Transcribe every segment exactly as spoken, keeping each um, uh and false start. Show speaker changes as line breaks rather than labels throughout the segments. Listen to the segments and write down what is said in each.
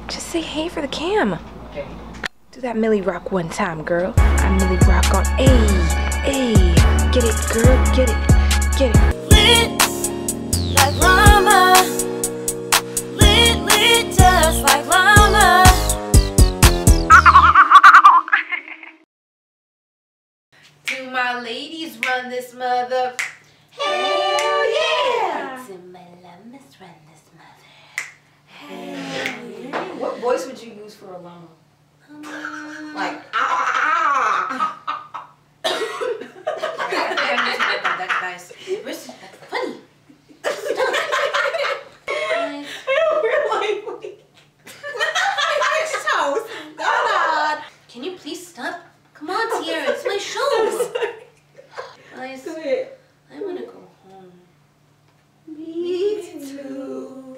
Just say hey for the cam.
Okay.
Do that Millie Rock one time, girl. I Millie Rock on. Ayy, ayy. Get it, girl. Get it. Get it.
Lit like llama. Lit, lit just like llama.
Do my ladies run this mother?
Hell yeah! Do my llamas run this mother? Hell yeah!
What voice would you use for a llama?
Um,
Like ah.
That's nice.
That's funny. God. Can you please stop? Come on, Tierra, it's my show. Guys,
Go ahead.
I want to go home.
Me too.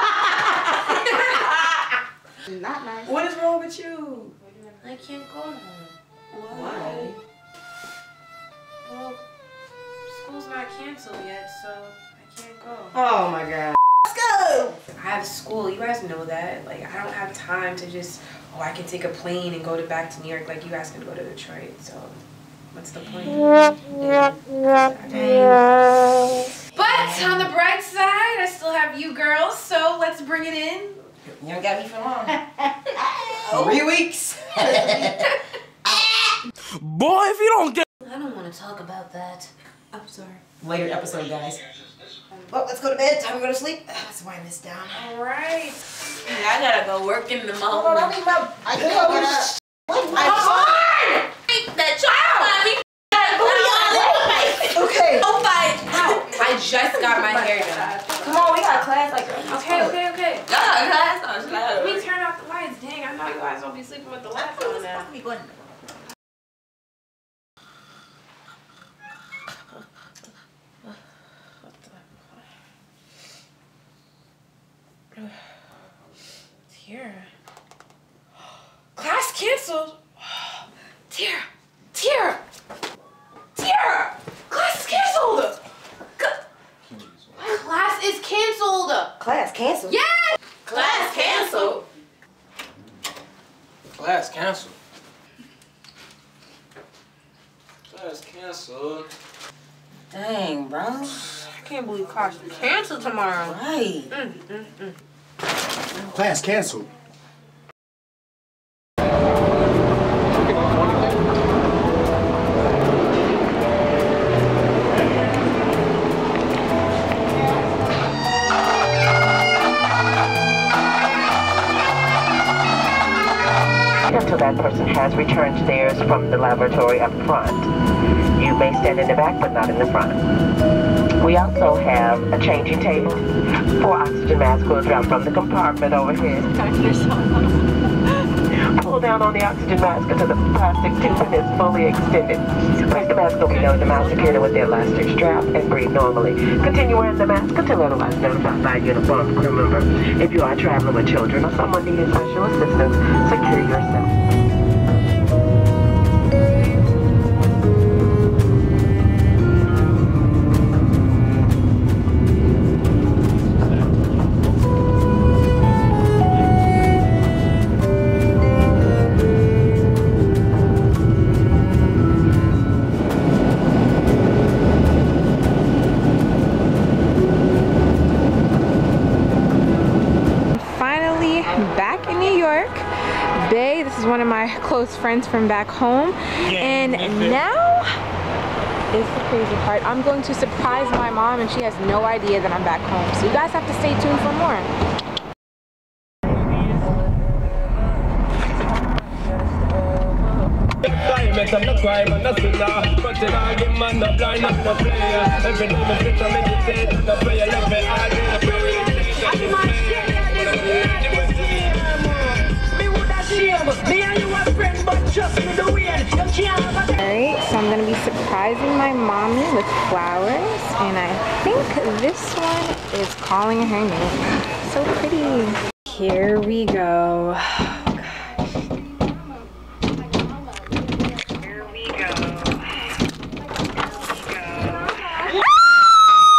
Not nice.
What is wrong with you?
I can't go home.
Why?
Well, school's not canceled yet, so I can't go.
Oh my God. Let's go.
I have school. You guys know that. Like, I don't have time to just, oh, I can take a plane and go to back to New York like you guys can go to Detroit. So, what's the point? Yeah. But on the bright side, I still have you girls, so let's bring it in.
You don't got me for long. Three weeks.
Boy, if you don't get.
I don't want to talk about that.
I'm sorry.
Later episode, guys. Well, let's go to bed. Time to go to sleep. Let's wind this down.
All right.
I gotta go work in the
Hold on, I
morning.
need my. I can't go.
I'm hard! That child, mommy!
Okay.
Don't fight!
Ow. I just got my hair done.
Come on, we got class like.
Okay, okay, okay.
God, that's not
Let me
slow.
turn off the lights. Dang, I know you guys will be sleeping with the lights on now. Tierra. Class canceled. Tierra. Tierra. Tierra. Class is canceled. Class is canceled.
Class canceled.
Yes.
Class canceled.
Class canceled. Class canceled.
Dang, bro.
I can't believe class is canceled tomorrow.
Right.
Mm, mm, mm.
Class canceled.
Until that person has returned to theirs from the laboratory up front. You may stand in the back, but not in the front. We also have a changing table. Four oxygen masks will drop from the compartment overhead. Pull down on the oxygen mask until the plastic tubing is fully extended. Place the mask over your nose and mouth securely with the elastic strap and breathe normally. Continue wearing the mask until otherwise notified by a uniformed crew member. If you are traveling with children or someone needing special assistance, secure yourself.
Back in New York. Bae, this is one of my close friends from back home. And now is the crazy part. I'm going to surprise my mom and she has no idea that I'm back home. So you guys have to stay tuned for more.
I'm not crying, I'm not sinner. But then I get man, not blind, I'm not player. Every day I sit and meditate, I'm not prayer, let me all day, I'm praying.
Alright, so I'm going to be surprising my mommy with flowers. And I think this one is calling her name. So pretty. Here we go.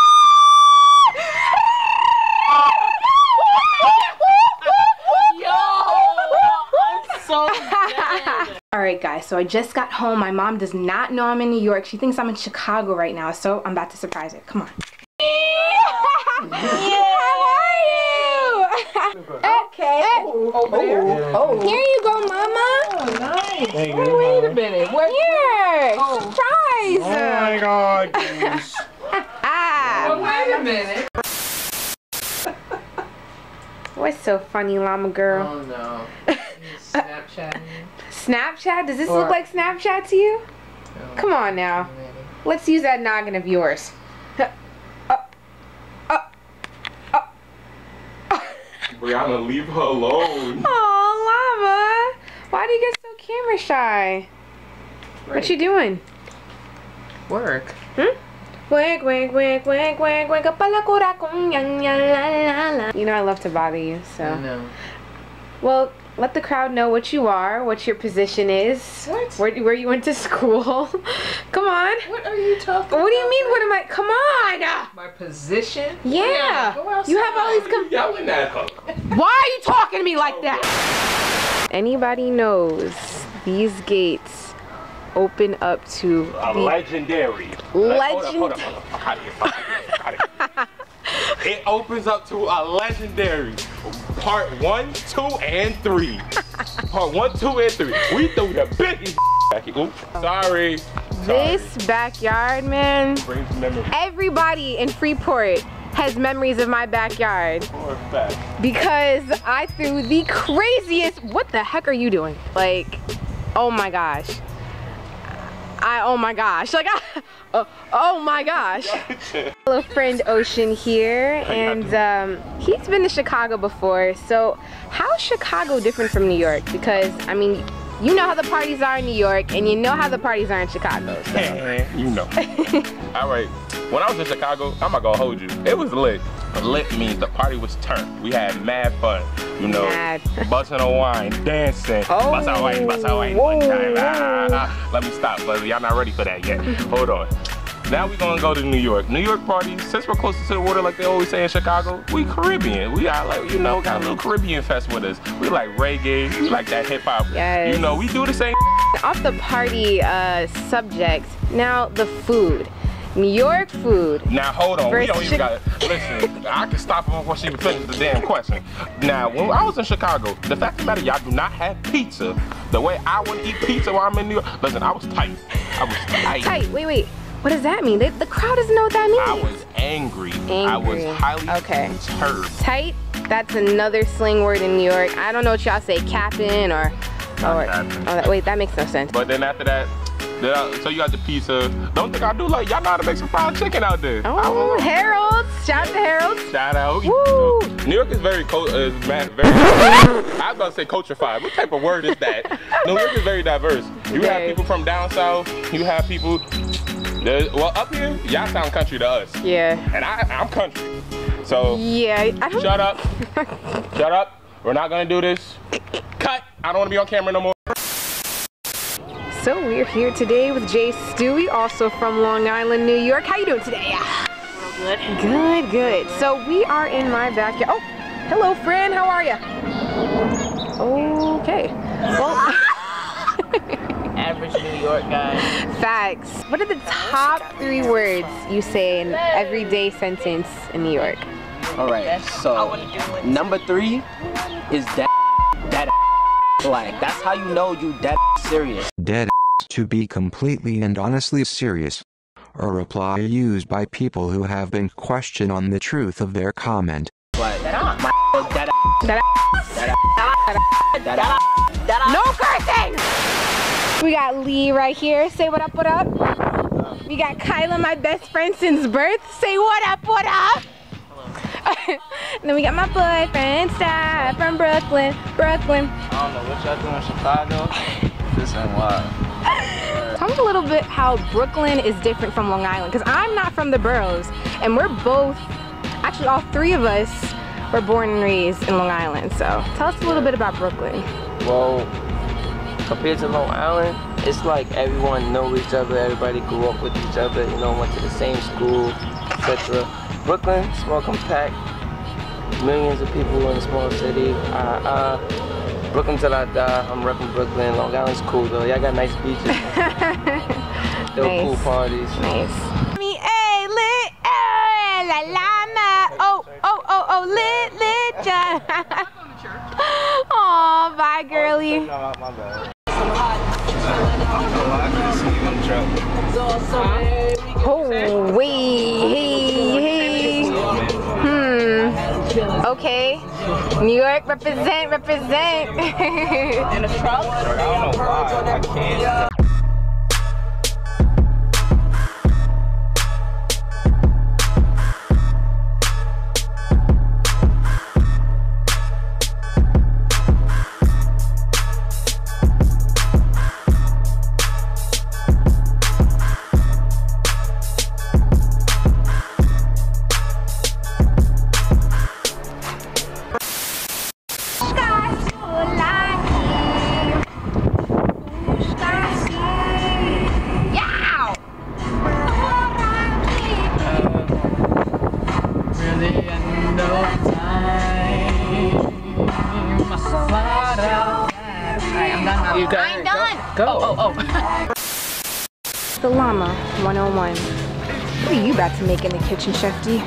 Yo!
Alright guys, so I just got home. My mom does not know I'm in New York. She thinks I'm in Chicago right now, so I'm about to surprise her. Come on. How are you? Okay. Oh, over there. Oh. Here you go, Mama.
Oh, nice.
Thank
Wait,
you.
wait a minute. What? Here.
Oh.
Surprise.
Oh my God. Goose.
Ah.
Oh, wait a minute.
What's so funny, Llama girl?
Oh no. Snapchat.
Snapchat? Does this
Or-
look like Snapchat to you?
No.
Come on now. Let's use that noggin of yours.
Brianna, leave her alone.
Oh, Llama. Why do you get so camera shy? What you doing?
Work.
Hmm? Wink, wink, wink, wink, wink, wink, pala cura con yan, yan, la, la, la. You know I love to bother you, so.
I know.
Well, let the crowd know what you are, what your position is.
What?
Where, where you went to school. Come on.
What are you talking about?
What do you mean, what am I? Come on.
My position?
Yeah.
Go outside.
You have all these. Com
Yelling at her.
Why are you talking to me like that? Anybody knows these gates open up to
A
the
legendary.
Legend-
Hold up, hold up, hold up. Out of here, out of here, out of here. It opens up to a legendary. Part one, two, and three. Part one, two, and three. We threw the biggest back here. Oops. Sorry. Sorry.
this backyard, man.
Brings memories
Everybody in Freeport has memories of my backyard
for a fact.
because I threw the craziest. What the heck are you doing? Like, oh my gosh. I, oh my gosh, like, I, oh, oh my gosh. Hello friend Ocean here, and um, he's been to Chicago before, so how's Chicago different from New York? Because, I mean, you know how the parties are in New York, and you know how the parties are in Chicago. So.
You know. All right, when I was in Chicago, I'm not gonna hold you. It was lit. Lit means the party was turned. We had mad fun, you know,
Mad.
busting a wine, dancing,
Oh.
bust a wine, bust a wine one time. Ah, ah. Let me stop, but y'all not ready for that yet. Hold on. Now we gonna go to New York. New York parties, since we're closer to the water like they always say in Chicago, we Caribbean. We got like, you know, got a little Caribbean fest with us. We like reggae, we like that hip hop.
Yes.
You know, we do the same.
Off the party uh, subject, now the food. New York food.
Now hold on, we
Versus
don't even gotta, listen, I can stop her before she even finishes the damn question. Now, when I was in Chicago, the fact of the matter, y'all do not have pizza the way I would eat pizza while I'm in New York. Listen, I was tight. I was tight.
Tight, wait, wait. What does that mean? They, the crowd doesn't know what that means.
I was angry.
Angry.
I was highly
Okay.
perturbed.
Tight, that's another slang word in New York. I don't know what y'all say, capping or, or
capping.
oh, that, wait, that makes no sense.
But then after that, then I, so you got the pizza. Don't think I do like, y'all know how to make some fried chicken out there.
Oh, Harold's, shout out to Harold's.
Shout out.
Woo.
New York is very, uh, very, I was about to say culture-fied. What type of word is that? New York is very diverse. You have
Very.
people from down south. You have people, that, well, up here, y'all sound country to us.
Yeah.
And I, I'm country. So,
Yeah, I don't.
shut up. Shut up. We're not gonna do this. Cut. I don't wanna be on camera no more.
So we're here today with Jay Stewie, also from Long Island, New York. How you doing today?
Good.
Good, good. So we are in my backyard. Oh, hello friend, how are you? Okay. Well,
Average New York guy.
facts. What are the top three words you say in everyday sentence in New York?
All right, so number three is that that like that's how you know you that serious.
Dead to be completely and honestly serious. A reply used by people who have been questioned on the truth of their comment.
Like my that
That No cursing! We got Lee right here. Say what up, what up? We got Kyla, my best friend since birth. Say what up, what up? And then we got my boyfriend, Star, from Brooklyn, Brooklyn.
I don't know what y'all doing in Chicago. This ain't wild.
Tell me a little bit how Brooklyn is different from Long Island, because I'm not from the boroughs, and we're both, actually all three of us were born and raised in Long Island, so tell us a little bit about Brooklyn.
Well, compared to Long Island, it's like everyone know each other, everybody grew up with each other, you know, went to the same school, et cetera. Brooklyn, small, compact, millions of people in a small city. Uh, uh, Brooklyn till I die. I'm repping Brooklyn. Long Island's cool though. Y'all got nice beaches. Still
Nice.
cool parties.
Nice. Me, hey, lit, eh, la llama. Oh, oh, oh, oh, lit, lit, John. Aw, bye, girly.
My bad.
Oh, wait, hey, hey. Hmm. Okay. New York, represent, represent.
In a truck? I don't know why. I can't.
I'm done.
Go. Oh, oh,
oh.
The Llama one oh one. What are you about to make in the kitchen, Chef D?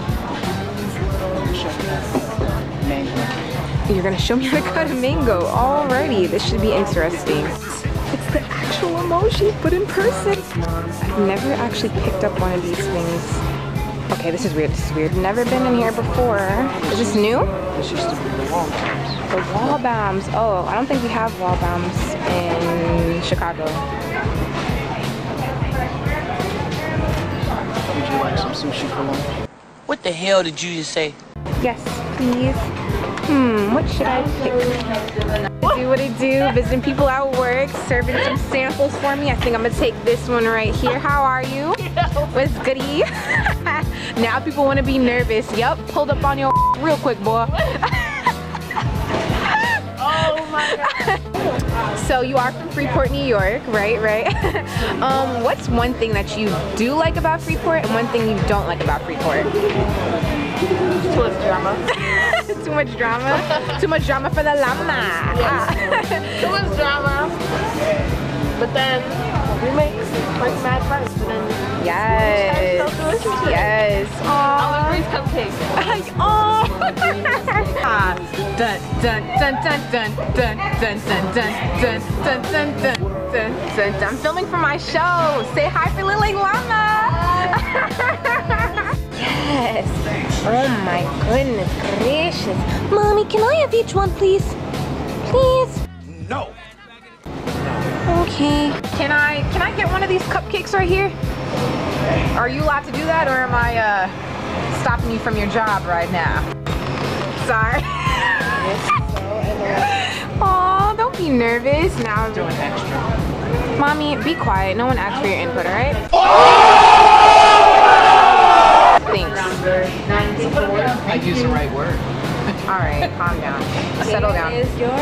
You're gonna show me how to cut a mango. Alrighty, this should be interesting. It's the actual emoji, but in person. I've never actually picked up one of these things. Okay, this is weird, this is weird. Never been in here before. Is this new?
This used to be the wall bombs.
The wall bombs. Oh, I don't think we have wall bombs in Chicago.
Would you like some sushi for lunch?
What the hell did you just say?
Yes, please. Hmm, what should I pick? Do what I do, visiting people at work, serving some samples for me. I think I'm gonna take this one right here. How are you? What's goody? Now people wanna be nervous. Yup, pulled up on your real quick, boy.
Oh my God.
So you are from Freeport, New York, right, right? um, what's one thing that you do like about Freeport and one thing you don't like about Freeport?
Too much drama.
Too much drama? Too much drama for the llama.
Yes. Too much drama. But then we make like mad friends. And then
Yes.
so
Yes.
I'll
Aww.
bring cupcakes.
Oh. Ah. Dun dun dun dun dun dun dun dun dun dun dun dun dun dun dun. I'm filming for my show. Say hi for Lily Llama. Yes. Oh my goodness gracious. Mommy, can I have each one, please? Please.
No.
Okay. Can I can I get one of these cupcakes right here? Are you allowed to do that, or am I uh, stopping you from your job right now? Sorry. Aw, don't be nervous. Now I'm
Doing extra.
Mommy, be quiet. No one asked for your input, alright? Thanks.
I use the right word.
Alright, calm down. Settle down.
Is your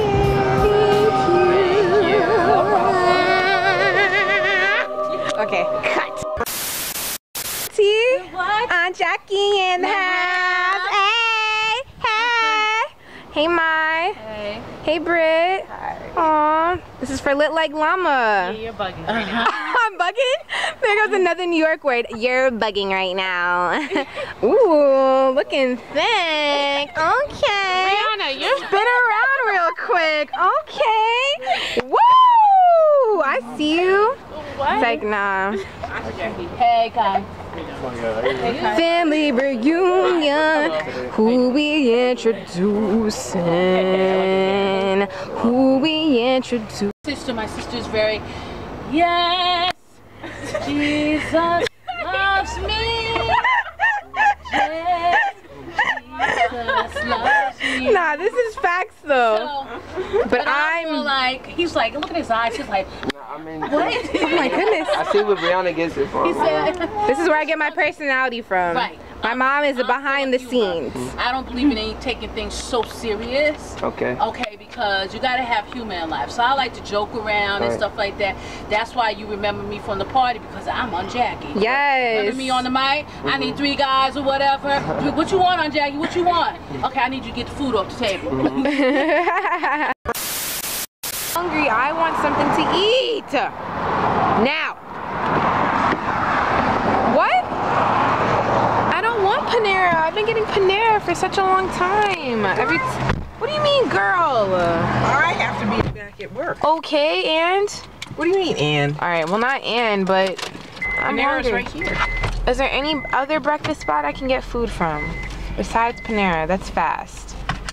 Okay, cut. See? Aunt Jackie in the house. Hey, hey. Hey, Mai.
Hey.
Hey, Britt.
Hi.
Aw, this is for Lit Like Llama.
Yeah, you're bugging right now.
I'm bugging? There goes another New York word. You're bugging right now. Ooh, looking thick. Okay.
Brianna, you're
Spin around real quick. Okay. Woo! I see you.
what?
It's like, nah.
Hey, Kai.
Family reunion. Who we introducing? Who we introducing?
Sister, my sister's very, yes, Jesus loves me. Yes, Jesus loves me.
Nah, this is facts though.
So,
but
I'm
I'm
like, he's like, look at his eyes. He's like,
I mean,
what?
Oh my goodness.
I see where Brianna gets it from.
He said,
This is where I get my personality from.
right.
My mom is
I'm
behind the
feeling you,
scenes.
I don't believe in any taking things so serious.
Okay.
Okay, because
because you gotta have humor in life. So I like to joke around and
Right.
stuff like that. That's why you remember me from the party, because I'm on Jackie.
Yes.
Remember me on the mic?
Mm-hmm.
I need three guys or whatever. What you want on Jackie? What you want? Okay, I need you to get the food off the table.
Hungry, I want something to eat. Now. What? I don't want Panera. I've been getting Panera for such a long time. Every What do you mean, girl?
I have to be back at work.
Okay, and?
What do you mean, and?
All right, well, not and, but I'm
Panera's
hungry.
right here.
Is there any other breakfast spot I can get food from besides Panera? That's fast.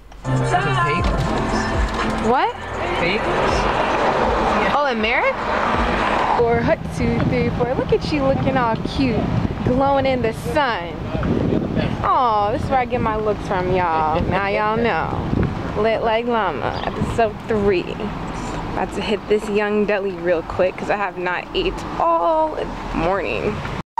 What? Oh, in Merrick? Four, hut, two, three, four. Look at you looking all cute, glowing in the sun. Oh, this is where I get my looks from, y'all. Now y'all know. Lit Like Llama, episode three. About to hit this young deli real quick because I have not ate all morning.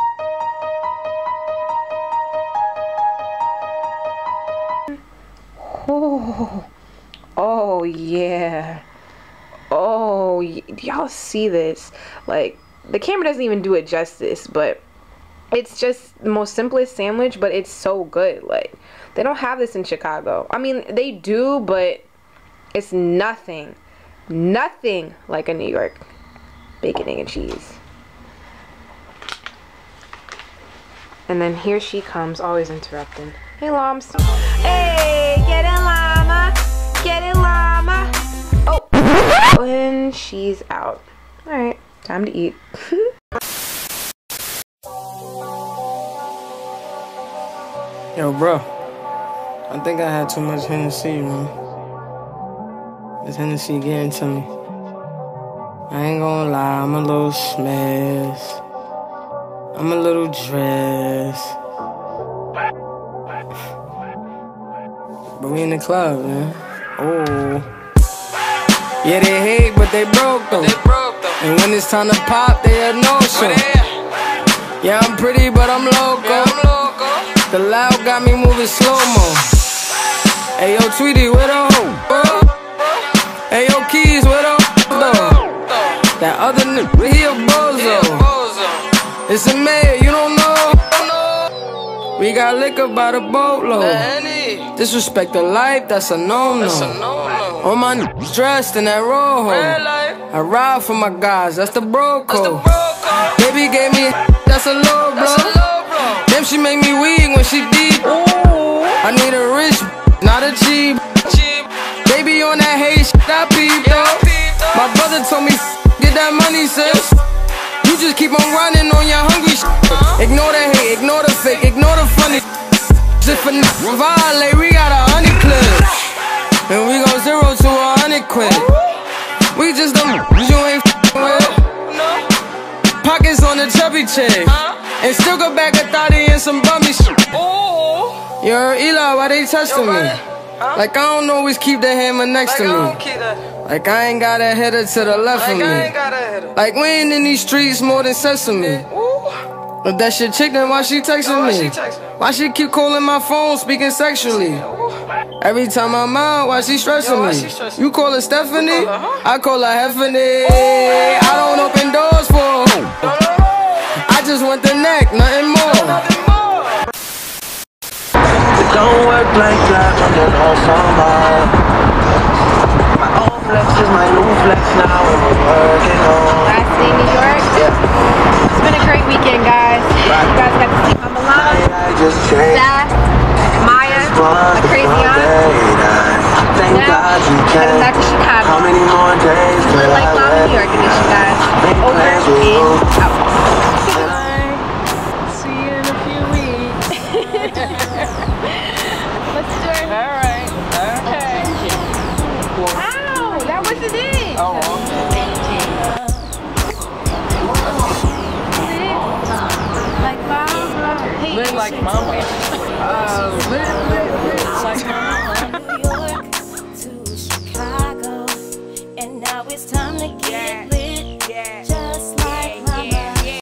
Oh, oh yeah. Oh, y'all see this? Like, the camera doesn't even do it justice, but it's just the most simplest sandwich, but it's so good. Like, they don't have this in Chicago. I mean, they do, but it's nothing, nothing like a New York bacon, egg, and cheese. And then here she comes, always interrupting. Hey, Loms. Hey, get it, Llama. Get it, Llama. Oh, and she's out. All right, time to eat.
Yo, bro. I think I had too much Hennessy, man. This Hennessy getting to me. I ain't gonna lie, I'm a little smashed. I'm a little dressed. But we in the club, man. Oh. Yeah, they hate, but they broke though. And when it's time to pop, they a no-show. Yeah, I'm pretty, but I'm loco. The loud got me moving slow-mo. Hey, yo, Tweety, where the hoe? Hey, yo, Keys, where the though? That other nigga, he a bozo. It's a mayor, you don't know. We got liquor by the boatload. Disrespect the life, that's a no-no. All my niggas dressed in that rojo. I ride for my guys, that's the bro code. Baby gave me, that's a low blow. Damn, she make me weak when she deep. I need a rich, not a cheap. Baby on that hate shit, I peep though. My brother told me, get that money, sis. You just keep on running on your hungry shit. Ignore the hate, ignore the fake, ignore the funny. If a nigga violate, we got a hundred clips. And we go zero to a hundred quid. We just them you ain't f***ing with. Pockets on the chubby chick. And still go back a thotty and some bummy shit. Yo, Eli, why they testing me? Like I don't always keep the hammer next to me. Like I ain't got a header to the left of me. Like we ain't in these streets more than sesame. If that shit chick, then why she texting me? Why she keep calling my phone, speaking sexually? Every time I'm out, why she stressing me? You call her Stephanie? I call her Heffany. I don't open doors for her. I just want the neck, nothing more.
It don't work like that, I'm just on somehow. My old flex is my new flex now, and we're working on.
Last day in New York? Yeah. It's been a great weekend, guys. You guys got to see Mama Llama, Zach, Maya, a crazy aunt.
Thank God you came.
Heading back to Chicago.
How many more days?
Lit Like Llama, New York edition, guys. Over and out.
See you in a few weeks.
Let's do it.
All right. Okay.
Ow, that wasn't it.
Oh, okay.
Like Mama.
Lit like Mama. Uh, lit, lit, lit like Mama.
New York to Chicago, and now it's time to get lit.